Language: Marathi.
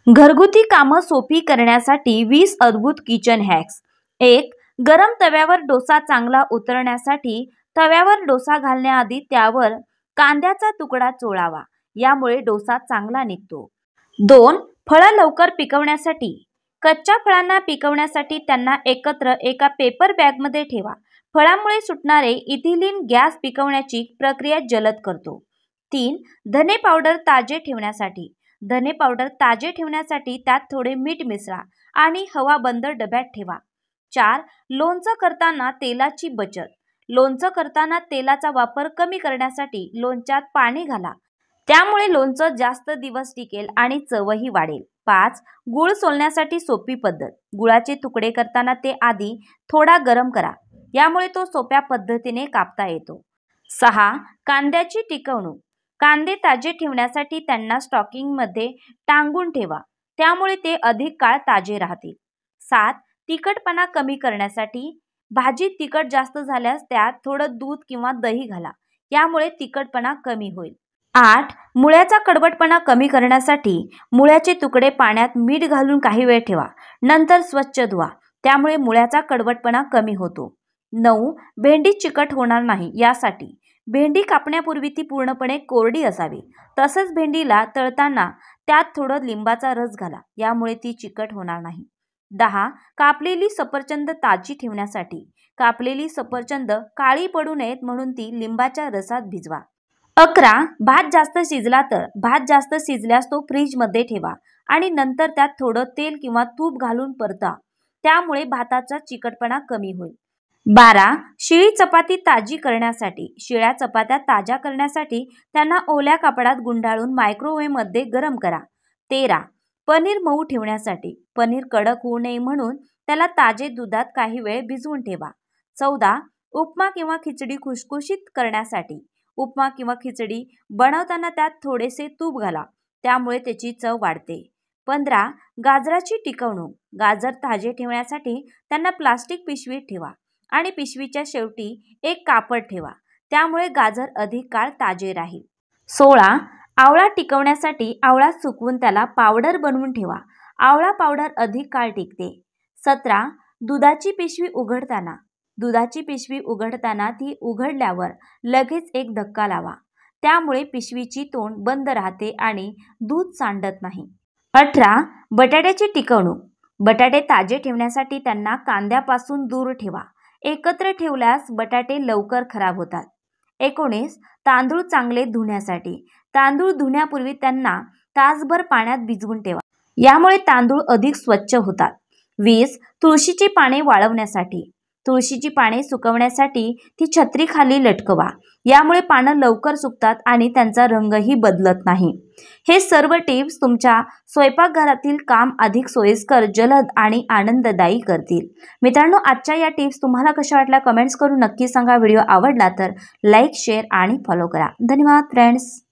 घरगुती कामं सोपी करण्यासाठी 20 अद्भुत किचन हॅक्स। 1. गरम तव्यावर डोसा चांगला उतरण्यासाठी तव्यावर डोसा घालण्याआधी त्यावर कांद्याचा तुकडा चोळावा, यामुळे डोसा चांगला निघतो। 2. फळं लवकर पिकवण्यासाठी कच्च्या फळांना पिकवण्यासाठी त्यांना एकत्र एका पेपर बॅगमध्ये ठेवा। फळांमुळे सुटणारे इथिलीन गॅस पिकवण्याची प्रक्रिया जलद करतो। 3. धने पावडर ताजे ठेवण्यासाठी धने पावडर ताजे ठेवण्यासाठी त्यात थोडे मीठ मिसळा आणि हवा बंद डब्यात ठेवा। 4. लोणचं करताना तेलाची बचत लोणचं करताना तेलाचा वापर कमी करण्यासाठी लोणच्यात पाणी घाला, त्यामुळे लोणचं जास्त दिवस टिकेल आणि चवही वाढेल। 5. गूळ सोलण्यासाठी सोपी पद्धत गुळाचे तुकडे करताना ते आधी थोडा गरम करा, यामुळे तो सोप्या पद्धतीने कापता येतो। 6. कांद्याची टिकवणूक कांदे ताजे ठेवण्यासाठी त्यांना स्टॉकिंगमध्ये टांगून ठेवा, त्यामुळे ते अधिक काळ ताजे राहतील। 7. तिखटपणा कमी करण्यासाठी भाजीत तिखट जास्त झाल्यास त्यात थोडं दूध किंवा दही घाला, यामुळे तिखटपणा कमी होईल। 8. मुळ्याचा कडवटपणा कमी करण्यासाठी मुळ्याचे तुकडे पाण्यात मीठ घालून काही वेळ ठेवा, नंतर स्वच्छ धुवा, त्यामुळे मुळ्याचा कडवटपणा कमी होतो। 9. भेंडी चिकट होणार नाही यासाठी भेंडी कापण्यापूर्वी ती पूर्णपणे कोरडी असावी, तसंच भेंडीला तळताना त्यात थोडं लिंबाचा रस घाला, यामुळे ती चिकट होणार नाही। 10. कापलेली सफरचंद ताजी ठेवण्यासाठी कापलेली सफरचंद काळी पडू नयेत म्हणून ती लिंबाच्या रसात भिजवा। 11. भात जास्त शिजला तर भात जास्त शिजल्यास तो फ्रीजमध्ये ठेवा आणि नंतर त्यात थोडं तेल किंवा तूप घालून परता, त्यामुळे भाताचा चिकटपणा कमी होईल। 12. शिळी चपाती ताजी करण्यासाठी शिळ्या चपात्या ताज्या करण्यासाठी त्यांना ओल्या कापडात गुंडाळून मायक्रोवेव्हमध्ये गरम करा। 13. पनीर मऊ ठेवण्यासाठी पनीर कडक होऊ नये म्हणून त्याला ताजे दुधात काही वेळ भिजवून ठेवा। 14. उपमा किंवा खिचडी खुसखुशीत करण्यासाठी उपमा किंवा खिचडी बनवताना त्यात थोडेसे तूप घाला, त्यामुळे त्याची चव वाढते। 15. गाजराची टिकवणूक गाजर ताजे ठेवण्यासाठी त्यांना प्लास्टिक पिशवीत ठेवा आणि पिशवीच्या शेवटी एक कापड ठेवा, त्यामुळे गाजर अधिक काळ ताजे राहील। 16. आवळा टिकवण्यासाठी आवळा सुकवून त्याला पावडर बनवून ठेवा, आवळा पावडर अधिक काळ टिकते। 17. दुधाची पिशवी उघडताना ती उघडल्यावर लगेच एक धक्का लावा, त्यामुळे पिशवीची तोंड बंद राहते आणि दूध सांडत नाही। 18. बटाट्याची टिकवणूक बटाटे ताजे ठेवण्यासाठी त्यांना कांद्यापासून दूर ठेवा, एकत्र ठेवल्यास बटाटे लवकर खराब होतात। 19. तांदूळ चांगले धुण्यासाठी तांदूळ धुण्यापूर्वी त्यांना तासभर पाण्यात भिजवून ठेवा, यामुळे तांदूळ अधिक स्वच्छ होतात। 20. तुळशीची पाने वाळवण्यासाठी तुळशीची पाने सुकवण्यासाठी ती छत्रीखाली लटकवा, यामुळे पानं लवकर सुकतात आणि त्यांचा रंगही बदलत नाही। हे सर्व टिप्स तुमच्या स्वयंपाकघरातील काम अधिक सोयीस्कर, जलद आणि आनंददायी करतील। मित्रांनो, आजच्या या टिप्स तुम्हाला कशा वाटल्या कमेंट्स करून नक्की सांगा। व्हिडिओ आवडला तर लाईक, शेअर आणि फॉलो करा। धन्यवाद फ्रेंड्स।